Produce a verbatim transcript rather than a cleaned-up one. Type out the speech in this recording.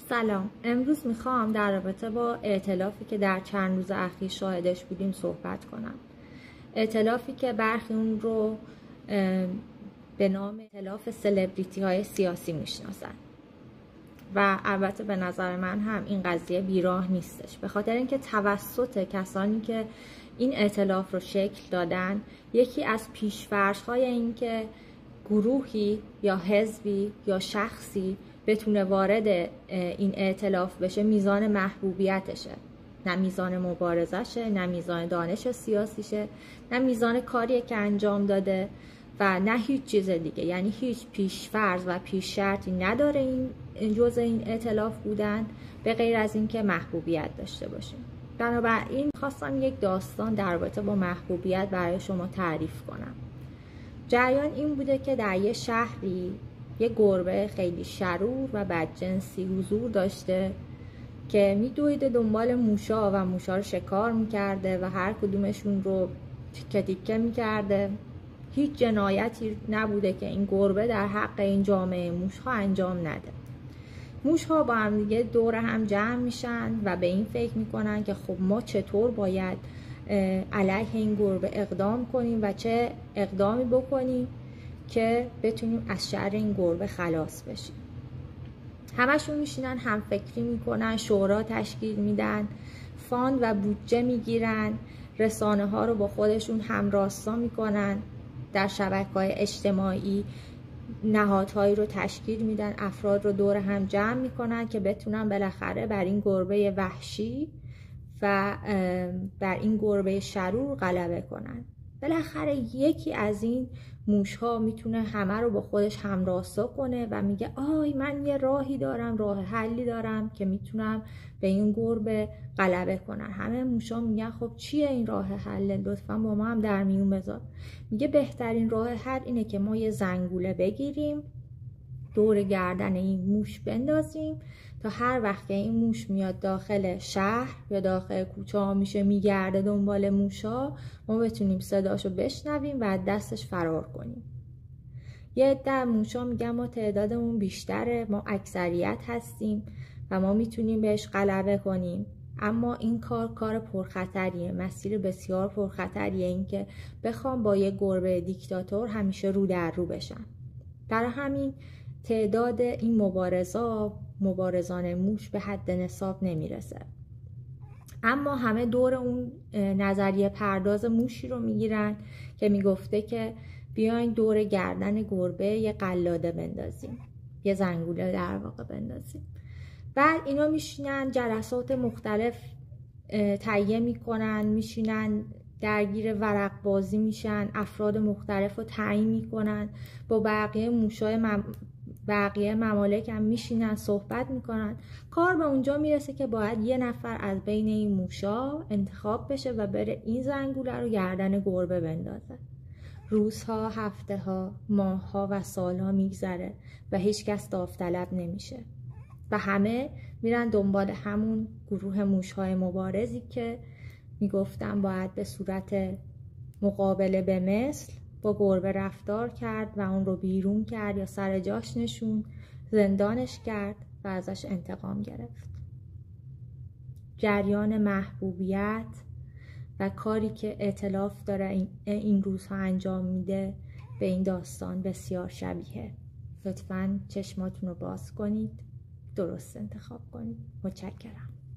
سلام. امروز میخوام در رابطه با ائتلافی که در چند روز اخیر شاهدش بودیم صحبت کنم. ائتلافی که برخی اون رو به نام ائتلاف سلبریتی های سیاسی میشناسن و البته به نظر من هم این قضیه بیراه نیستش، به خاطر اینکه توسط کسانی که این ائتلاف رو شکل دادن یکی از پیش‌فرض‌های این که گروهی یا حزبی یا شخصی بتونه وارد این ائتلاف بشه میزان محبوبیتشه، نه میزان مبارزشه، نه میزان دانش سیاسیشه، نه میزان کاری که انجام داده و نه هیچ چیز دیگه. یعنی هیچ پیش‌فرض و پیش شرطی نداره این جزء این ائتلاف بودن به غیر از اینکه محبوبیت داشته باشیم. بنابراین خواستم یک داستان در رابطه با محبوبیت برای شما تعریف کنم. جریان این بوده که در یه شهری یه گربه خیلی شرور و بدجنسی حضور داشته که میدویده دنبال موشا و موشا رو شکار میکرده و هر کدومشون رو تیکه تیکه میکرده. هیچ جنایتی نبوده که این گربه در حق این جامعه موشها انجام نده. موشها با هم دیگه دور هم جمع میشن و به این فکر میکنن که خب ما چطور باید علیه این گربه اقدام کنیم و چه اقدامی بکنیم که بتونیم از شر این گربه خلاص بشیم. همشون میشینن هم فکری میکنن، شورا تشکیل میدن، فاند و بودجه میگیرن، رسانه ها رو با خودشون همراستا میکنن، در شبکه‌های اجتماعی نهادهایی رو تشکیل میدن، افراد رو دور هم جمع میکنن که بتونن بالاخره بر این گربه وحشی و بر این گربه شرور غلبه کنن. بالاخره یکی از این موشها میتونه همه رو با خودش همراستا کنه و میگه آی من یه راهی دارم، راه حلی دارم که میتونم به این گربه غلبه کنن. همه موشها میگن خب چیه این راه حل؟ لطفا با ما هم در میون بذار. میگه بهترین راه حل اینه که ما یه زنگوله بگیریم، دور گردن این موش بندازیم تا هر وقت که این موش میاد داخل شهر یا داخل کوچه ها میشه میگرده دنبال موشا، ما بتونیم صداشو بشنویم و از دستش فرار کنیم. یه عده موشا میگن ما تعدادمون بیشتره، ما اکثریت هستیم و ما میتونیم بهش غلبه کنیم، اما این کار کار پرخطریه، مسیر بسیار پرخطریه، این که بخوام با یه گربه دیکتاتور همیشه رو در رو بشن. برای همین تعداد این مبارزا مبارزان موش به حد نصاب نمیرسه. اما همه دور اون نظریه پرداز موشی رو میگیرن که میگفته که بیاین دور گردن گربه یه قلاده بندازیم، یه زنگوله در واقع بندازیم. بعد اینا میشینن جلسات مختلف تهیه میکنن، میشینن درگیر ورق بازی میشن، افراد مختلف رو تعیین میکنن، با بقیه موشای مم... بقیه ممالک هم میشینن صحبت میکنن. کار به اونجا میرسه که باید یه نفر از بین این موشا انتخاب بشه و بره این زنگوله رو گردن گربه بندازه. روزها، هفته ها، ماه ها و سال ها میگذره و هیچ کس داوطلب نمیشه و همه میرن دنبال همون گروه موشهای مبارزی که میگفتن باید به صورت مقابله به مثل با گربه رفتار کرد و اون رو بیرون کرد یا سر جاش نشون، زندانش کرد و ازش انتقام گرفت. جریان محبوبیت و کاری که ائتلاف داره این, این روزها انجام میده به این داستان بسیار شبیه. لطفاً چشماتون رو باز کنید، درست انتخاب کنید. متشکرم.